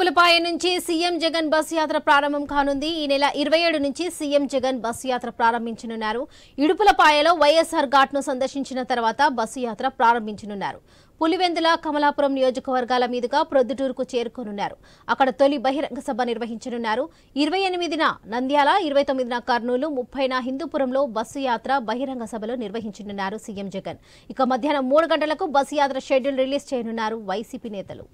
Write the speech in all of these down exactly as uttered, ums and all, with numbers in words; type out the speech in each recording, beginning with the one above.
ఇడుపులపాయ నుంచి CM Jagan bus యాత్ర ప్రారంభం కానుంది. ఈ నెల ఇరవై ఏడు నుంచి సీఎం జగన్ బస్ యాత్ర ప్రారంభించనున్నారు. ఇడుపులపాయలో వైఎస్ఆర్ ఘాట్ ను సందర్శించిన తర్వాత బస్సు యాత్ర ప్రారంభించనున్నారు. పులివెందుల కమలాపురం నియోజకవర్గాల మీదుగా ప్రొద్దుటూరుకు చేరుకోనున్నారు. అక్కడ తొలి బహిరంగ సభ నిర్వహించనున్నారు. ఇరవై ఎనిమిదిన నంద్యాల, ఇరవై తొమ్మిదిన కర్నూలు, ముప్పైన హిందూపురంలో బస్సు యాత్ర బహిరంగ సభలు నిర్వహించనున్నారు సీఎం జగన్. ఇక మధ్యాహ్నం మూడు గంటలకు బస్సు యాత్ర షెడ్యూల్ రిలీజ్ చేయనున్నారు వైసీపీ నేతలు.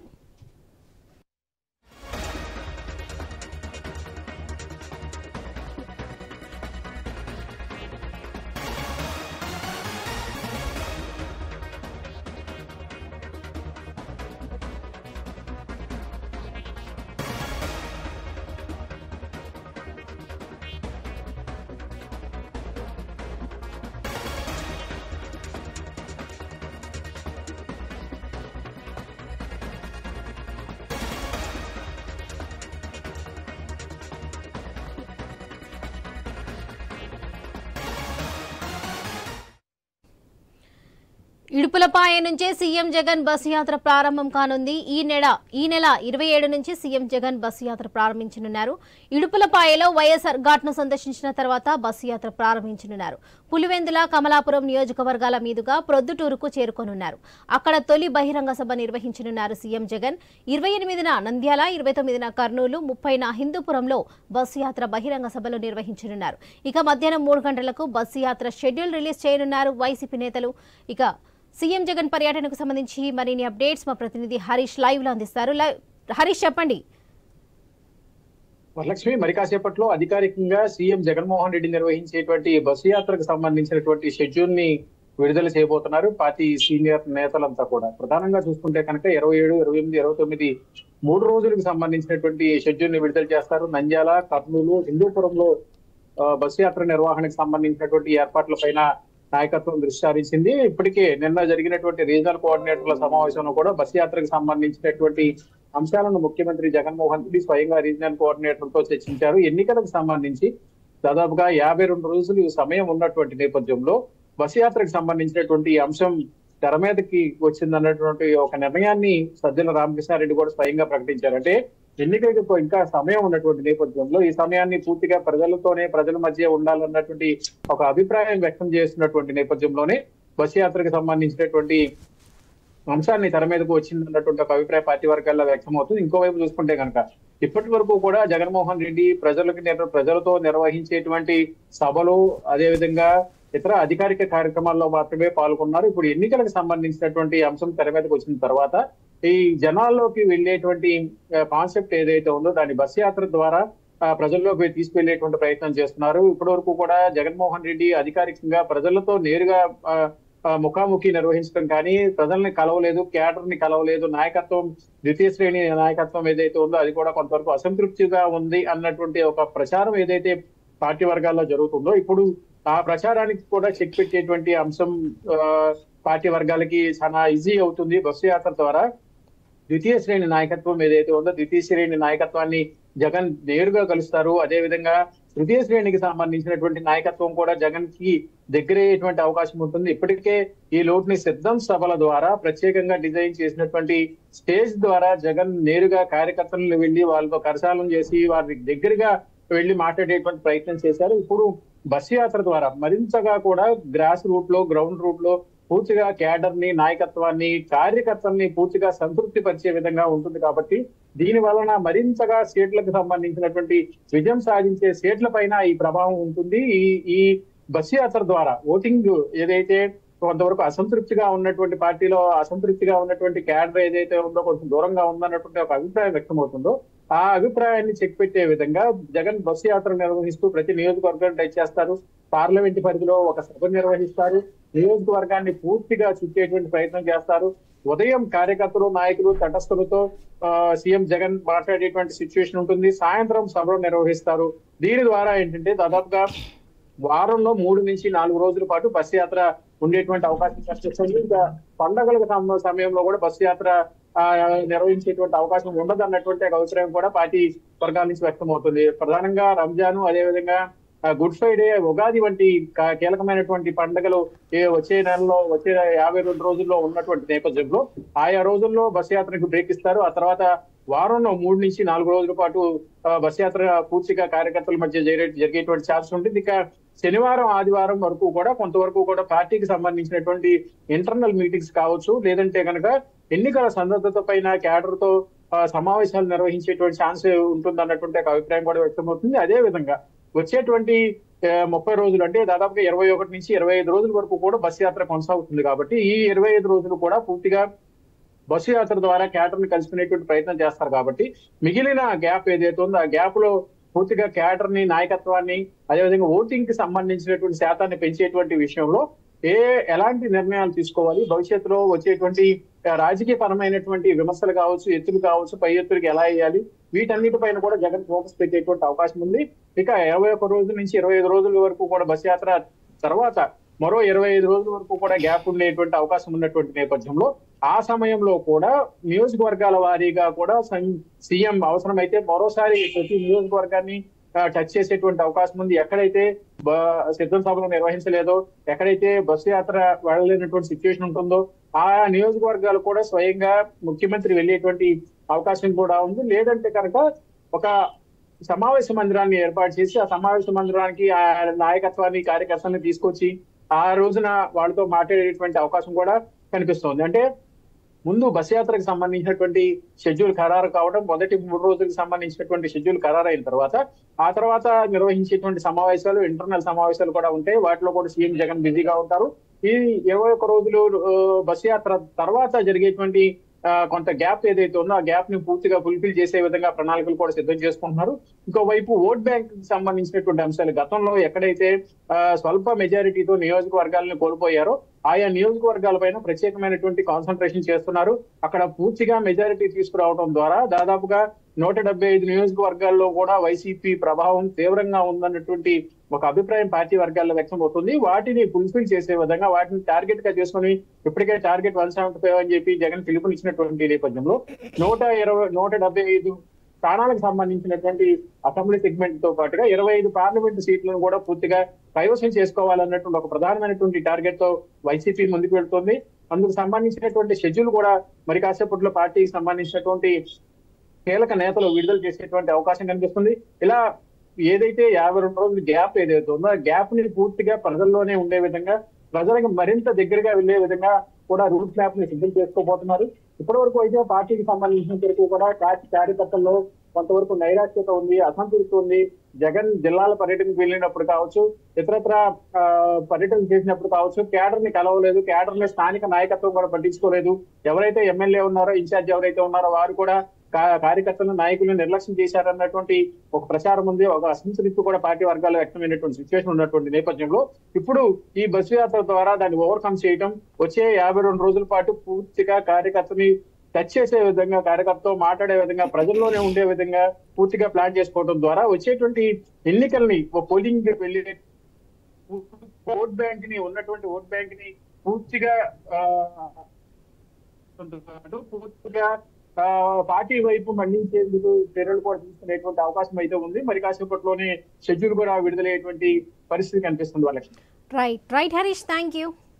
ఇడుపులపాయ నుంచే సీఎం జగన్ బస్సు యాత్ర ప్రారంభం కానుంది. ఈ నెల ఈ నెల ఇరవై ఏడు నుంచి సీఎం జగన్ బస్సు యాత్ర ప్రారంభించనున్నారు. ఇడుపులపాయలో వైఎస్ఆర్ ఘాట్ ను సందర్శించిన తర్వాత బస్సు యాత్ర ప్రారంభించనున్నారు. పులివెందుల కమలాపురం నియోజకవర్గాల మీదుగా ప్రొద్దుటూరుకు చేరుకోనున్నారు. అక్కడ తొలి బహిరంగ సభ నిర్వహించనున్నారు సీఎం జగన్. ఇరవై ఎనిమిదిన నంద్యాల, ఇరవై తొమ్మిదిన కర్నూలు, ముప్పైన హిందూపురంలో బస్సు యాత్ర బహిరంగ సభలు నిర్వహించనున్నారు. ఇక మధ్యాహ్నం మూడు గంటలకు బస్సు యాత్ర షెడ్యూల్ రిలీజ్ చేయనున్నారు వైసీపీ నేతలు. ఇక సీఎం జగన్ పర్యటనకు సంబంధించి మరిన్ని అప్డేట్స్ మా ప్రతినిధి హరీష్ లైవ్ లో అందిస్తారు. హరీష్, చెప్పండి. వరలక్ష్మి, మరి కాసేపట్లో అధికారికంగా సీఎం జగన్మోహన్ రెడ్డి నిర్వహించేటువంటి బస్సు యాత్రకు సంబంధించినటువంటి షెడ్యూల్ ని విడుదల చేయబోతున్నారు పార్టీ సీనియర్ నేతలంతా కూడా. ప్రధానంగా చూసుకుంటే కనుక ఇరవై ఏడు ఇరవై ఎనిమిది ఇరవై తొమ్మిది మూడు రోజులకు సంబంధించినటువంటి షెడ్యూల్ ని విడుదల చేస్తారు. నంద్యాల, కర్నూలు, హిందూపురంలో బస్సు యాత్ర నిర్వహణకు సంబంధించినటువంటి ఏర్పాట్ల పైన నాయకత్వం దృష్టి సారించింది. ఇప్పటికే నిన్న జరిగినటువంటి రీజనల్ కోఆర్డినేటర్ల సమావేశంలో కూడా బస్ యాత్రకు సంబంధించినటువంటి అంశాలను ముఖ్యమంత్రి జగన్మోహన్ రెడ్డి స్వయంగా రీజనల్ కోఆర్డినేటర్లతో చర్చించారు. ఎన్నికలకు సంబంధించి దాదాపుగా యాభై రెండు రోజులు సమయం ఉన్నటువంటి నేపథ్యంలో బస్ యాత్రకు సంబంధించినటువంటి అంశం తెర మీదకి వచ్చిందన్నటువంటి ఒక నిర్ణయాన్ని సజ్జల రామకృష్ణారెడ్డి కూడా స్వయంగా ప్రకటించారు. అంటే ఎన్నికలకు ఇంకా సమయం ఉన్నటువంటి నేపథ్యంలో ఈ సమయాన్ని పూర్తిగా ప్రజలతోనే ప్రజల మధ్య ఉండాలన్నటువంటి ఒక అభిప్రాయం వ్యక్తం చేస్తున్నటువంటి నేపథ్యంలోనే బస్ యాత్రకు సంబంధించినటువంటి అంశాన్ని తెర మీదకు వచ్చిందన్నటువంటి ఒక అభిప్రాయ పార్టీ వర్గాల్లో వ్యక్తం అవుతుంది. ఇంకోవైపు చూసుకుంటే కనుక ఇప్పటి వరకు కూడా జగన్మోహన్ రెడ్డి ప్రజలకు ప్రజలతో నిర్వహించేటువంటి సభలు, అదేవిధంగా ఇతర అధికారిక కార్యక్రమాల్లో మాత్రమే పాల్గొన్నారు. ఇప్పుడు ఎన్నికలకు సంబంధించినటువంటి అంశం తెర మీదకి వచ్చిన తర్వాత ఈ జనాల్లోకి వెళ్లేటువంటి కాన్సెప్ట్ ఏదైతే ఉందో దాన్ని బస్ యాత్ర ద్వారా ప్రజల్లోకి తీసుకెళ్లేటువంటి ప్రయత్నం చేస్తున్నారు. ఇప్పటి వరకు కూడా జగన్మోహన్ రెడ్డి అధికారికంగా ప్రజలతో నేరుగా ముఖాముఖి నిర్వహించడం కానీ, ప్రజల్ని కలవలేదు, క్యాడర్ ని కలవలేదు, నాయకత్వం ద్వితీయ శ్రేణి నాయకత్వం ఏదైతే ఉందో అది కూడా కొంతవరకు అసంతృప్తిగా ఉంది అన్నటువంటి ఒక ప్రచారం ఏదైతే పార్టీ వర్గాల్లో జరుగుతుందో ఇప్పుడు ఆ ప్రచారానికి కూడా చెక్ పెట్టేటువంటి అంశం పార్టీ వర్గాలకి చాలా ఈజీ అవుతుంది. బస్సు యాత్ర ద్వారా ద్వితీయ శ్రేణి నాయకత్వం ఏదైతే ఉందో ద్వితీయ శ్రేణి నాయకత్వాన్ని జగన్ నేరుగా కలుస్తారు. అదేవిధంగా తృతీయ శ్రేణికి సంబంధించినటువంటి నాయకత్వం కూడా జగన్ కి దగ్గరయ్యేటువంటి అవకాశం ఉంటుంది. ఇప్పటికే ఈ లోటుని సిద్ధం సభల ద్వారా ప్రత్యేకంగా డిజైన్ చేసినటువంటి స్టేజ్ ద్వారా జగన్ నేరుగా కార్యకర్తలను వెళ్లి వాళ్ళతో కరసాలం చేసి వారి దగ్గరగా వెళ్లి మాట్లాడేటువంటి ప్రయత్నం చేశారు. ఇప్పుడు బస్సు యాత్ర ద్వారా మరింతగా కూడా గ్రాస్ రూట్ లో, గ్రౌండ్ రూట్ లో పూర్తిగా క్యాడర్ ని, నాయకత్వాన్ని, కార్యకర్తల్ని పూర్తిగా సంతృప్తి పరిచే విధంగా ఉంటుంది. కాబట్టి దీని వలన మరింతగా సీట్లకు సంబంధించినటువంటి విజయం సాధించే సీట్ల పైన ఈ ప్రభావం ఉంటుంది. ఈ ఈ బస్సు యాత్ర ద్వారా ఓటింగ్ ఏదైతే కొంతవరకు అసంతృప్తిగా ఉన్నటువంటి పార్టీలో అసంతృప్తిగా ఉన్నటువంటి క్యాడర్ ఏదైతే ఉందో కొంచెం దూరంగా ఉందన్నటువంటి ఒక అభిప్రాయం వ్యక్తం అవుతుందో ఆ అభిప్రాయాన్ని చెక్ పెట్టే విధంగా జగన్ బస్సు యాత్ర నిర్వహిస్తూ ప్రతి నియోజకవర్గాన్ని టచ్ చేస్తారు. పార్లమెంట్ పరిధిలో ఒక సభ నిర్వహిస్తారు. నియోజకవర్గాన్ని పూర్తిగా చుట్టేటువంటి ప్రయత్నం చేస్తారు. ఉదయం కార్యకర్తలు, నాయకులు, తటస్థులతో సీఎం జగన్ మాట్లాడేటువంటి సిచ్యువేషన్ ఉంటుంది. సాయంత్రం సభలు నిర్వహిస్తారు. దీని ద్వారా ఏంటంటే దాదాపుగా వారంలో మూడు నుంచి నాలుగు రోజుల పాటు బస్సు యాత్ర ఉండేటువంటి అవకాశం కనిపిస్తుంది. ఇంకా పండగల సమయంలో కూడా బస్సు యాత్ర నిర్వహించేటువంటి అవకాశం ఉండదు అన్నటువంటి అభిప్రాయం కూడా పార్టీ వర్గాల నుంచి వ్యక్తం అవుతుంది. ప్రధానంగా రంజాను, అదేవిధంగా గుడ్ ఫ్రైడే, ఉగాది వంటి కీలకమైనటువంటి పండుగలు వచ్చే నెలలో వచ్చే యాభై రెండు రోజుల్లో ఉన్నటువంటి నేపథ్యంలో ఆయా రోజుల్లో బస్ యాత్రకు బ్రేక్ ఇస్తారు. ఆ తర్వాత వారంలో మూడు నుంచి నాలుగు రోజుల పాటు బస్ యాత్ర పూర్తిగా కార్యకర్తల మధ్య జరిగేటువంటి ఛాన్స్ ఉంటుంది. ఇక శనివారం ఆదివారం వరకు కూడా కొంతవరకు కూడా పార్టీకి సంబంధించినటువంటి ఇంటర్నల్ మీటింగ్స్ కావచ్చు, లేదంటే కనుక ఎన్నికల సందర్భత పైన క్యాడర్ తో సమావేశాలు నిర్వహించేటువంటి ఛాన్స్ ఉంటుంది అన్నటువంటి ఒక అభిప్రాయం కూడా వ్యక్తమవుతుంది. అదే విధంగా వచ్చేటువంటి ముప్పై రోజులు అంటే దాదాపుగా ఇరవై ఒకటి నుంచి ఇరవై ఐదు రోజుల వరకు కూడా బస్ యాత్ర కొనసాగుతుంది. కాబట్టి ఈ ఇరవై ఐదు రోజులు కూడా పూర్తిగా బస్సు యాత్ర ద్వారా క్యాడర్ ని కలుసుకునేటువంటి ప్రయత్నం చేస్తారు. కాబట్టి మిగిలిన గ్యాప్ ఏదైతే ఉందో ఆ గ్యాప్ లో పూర్తిగా క్యాడర్ ని, నాయకత్వాన్ని, అదేవిధంగా ఓటింగ్ కి సంబంధించినటువంటి శాతాన్ని పెంచేటువంటి విషయంలో ఏ ఎలాంటి నిర్ణయాలు తీసుకోవాలి, భవిష్యత్తులో వచ్చేటువంటి రాజకీయ పరమైనటువంటి విమర్శలు కావచ్చు, ఎత్తులు కావచ్చు, పై ఎత్తులకి ఎలా వేయాలి, వీటన్నిటిపైన కూడా జగన్ ఫోకస్ పెట్టేటువంటి అవకాశం ఉంది. ఇక ఇరవై ఒక్క రోజుల నుంచి ఇరవై ఐదు రోజుల వరకు కూడా బస్ యాత్ర తర్వాత మరో ఇరవై ఐదు రోజుల వరకు కూడా గ్యాప్ ఉండేటువంటి అవకాశం ఉన్నటువంటి నేపథ్యంలో ఆ సమయంలో కూడా నియోజకవర్గాల వారీగా కూడా సీఎం అవసరమైతే మరోసారి ప్రతి నియోజకవర్గాన్ని టచ్ చేసేటువంటి అవకాశం ఉంది. ఎక్కడైతే సిద్ధం సభలు నిర్వహించలేదో, ఎక్కడైతే బస్సు యాత్ర వెళ్ళలేనటువంటి సిచ్యువేషన్ ఉంటుందో ఆ నియోజకవర్గాలు కూడా స్వయంగా ముఖ్యమంత్రి వెళ్ళేటువంటి అవకాశం కూడా ఉంది. లేదంటే కనుక ఒక సమావేశ మందిరాన్ని ఏర్పాటు చేసి ఆ సమావేశ మందిరానికి ఆ నాయకత్వాన్ని, కార్యకర్తల్ని తీసుకొచ్చి ఆ రోజున వాళ్ళతో మాట్లాడేటువంటి అవకాశం కూడా కనిపిస్తోంది. అంటే ముందు బస్ యాత్రకు సంబంధించినటువంటి షెడ్యూల్ ఖరారు కావడం, మొదటి మూడు రోజులకు సంబంధించినటువంటి షెడ్యూల్ ఖరారు అయిన తర్వాత ఆ తర్వాత నిర్వహించేటువంటి సమావేశాలు, ఇంటర్నల్ సమావేశాలు కూడా ఉంటాయి. వాటిలో కూడా సీఎం జగన్ బిజీగా ఉంటారు. ఈ ఇరవై ఒక్క రోజులు బస్ యాత్ర తర్వాత జరిగేటువంటి కొంత గ్యాప్ ఏదైతే ఉందో ఆ గ్యాప్ ని పూర్తిగా ఫుల్ఫిల్ చేసే విధంగా ప్రణాళికలు కూడా సిద్ధం చేసుకుంటున్నారు. ఇంకోవైపు ఓట్ బ్యాంక్ కి సంబంధించినటువంటి అంశాలు, గతంలో ఎక్కడైతే స్వల్ప మెజారిటీతో నియోజకవర్గాలను కోల్పోయారో ఆయా నియోజకవర్గాల పైన ప్రత్యేకమైనటువంటి కాన్సన్ట్రేషన్ చేస్తున్నారు. అక్కడ పూర్తిగా మెజారిటీ తీసుకురావడం ద్వారా దాదాపుగా నూట డెబ్బై ఐదు నియోజకవర్గాల్లో కూడా వైసీపీ ప్రభావం తీవ్రంగా ఉందన్నటువంటి ఒక అభిప్రాయం పార్టీ వర్గాల్లో వ్యక్తం అవుతుంది. వాటిని ఫుల్ఫిల్ చేసే విధంగా వాటిని టార్గెట్ గా చేసుకుని ఇప్పటికే టార్గెట్ వన్ సెవెంటీ ఫైవ్ అని చెప్పి జగన్ పిలుపునిచ్చినటువంటి నేపథ్యంలో నూట ఇరవై నూట డెబ్బై ఐదు స్థానాలకు సంబంధించినటువంటి అసెంబ్లీ సెగ్మెంట్ తో పాటుగా ఇరవై ఐదు పార్లమెంటు సీట్లను కూడా పూర్తిగా కైవసం చేసుకోవాలన్నటువంటి ఒక ప్రధానమైనటువంటి టార్గెట్ తో వైసీపీ ముందుకు వెళ్తుంది. అందుకు సంబంధించినటువంటి షెడ్యూల్ కూడా మరి కాసేపట్లో పార్టీకి సంబంధించినటువంటి కీలక నేతలు విడుదల చేసేటువంటి అవకాశం కనిపిస్తుంది. ఇలా ఏదైతే యాభై రెండు రోజుల గ్యాప్ ఏదైతే ఉందో ఆ గ్యాప్ ని పూర్తిగా ప్రజల్లోనే ఉండే విధంగా, ప్రజలకు మరింత దగ్గరగా వెళ్లే విధంగా కూడా రూట్ మ్యాప్ ని సిద్ధం చేసుకోబోతున్నారు. ఇప్పటి వరకు అయితే పార్టీకి సంబంధించిన వరకు కూడా పార్టీ కార్యకర్తల్లో కొంతవరకు నైరాశ్యత ఉంది, అసంతృప్తి ఉంది. జగన్ జిల్లాల పర్యటనకు వెళ్ళినప్పుడు కావచ్చు, ఇతరత్ర పర్యటన చేసినప్పుడు కావచ్చు, క్యాడర్ ని కలవలేదు, క్యాడర్ ని స్థానిక నాయకత్వం కూడా పట్టించుకోలేదు. ఎవరైతే ఎమ్మెల్యే ఉన్నారో, ఇన్ఛార్జ్ ఎవరైతే ఉన్నారో వారు కూడా కార్యకర్తలను, నాయకులను నిర్లక్ష్యం చేశారన్నటువంటి ఒక ప్రచారం ఉంది. ఒక అసంతృప్తి కూడా పార్టీ వర్గాల్లో వ్యక్తమైనటువంటి సిచ్యువేషన్ ఉన్నటువంటి నేపథ్యంలో ఇప్పుడు ఈ బస్సు యాత్ర ద్వారా దాన్ని ఓవర్కమ్ చేయడం, వచ్చే యాభై రెండు రోజుల పాటు పూర్తిగా కార్యకర్తని టచ్ చేసే విధంగా, కార్యకర్తతో మాట్లాడే విధంగా, ప్రజల్లోనే ఉండే విధంగా పూర్తిగా ప్లాన్ చేసుకోవడం ద్వారా వచ్చేటువంటి ఎన్నికల్ని పోలింగ్ వెళ్ళి ఓట్ బ్యాంక్ ని ఉన్నటువంటి ఓట్ బ్యాంక్ ని పూర్తిగా పూర్తిగా పార్టీ వైపు మళ్లించేందుకు చర్యలు కూడా తీసుకునేటువంటి అవకాశం అయితే ఉంది. మరి కాసేపట్లోనే షెడ్యూల్ కూడా విడుదలయ్యేటువంటి పరిస్థితి కనిపిస్తుంది వాళ్ళకి. Right right Harish, thank you.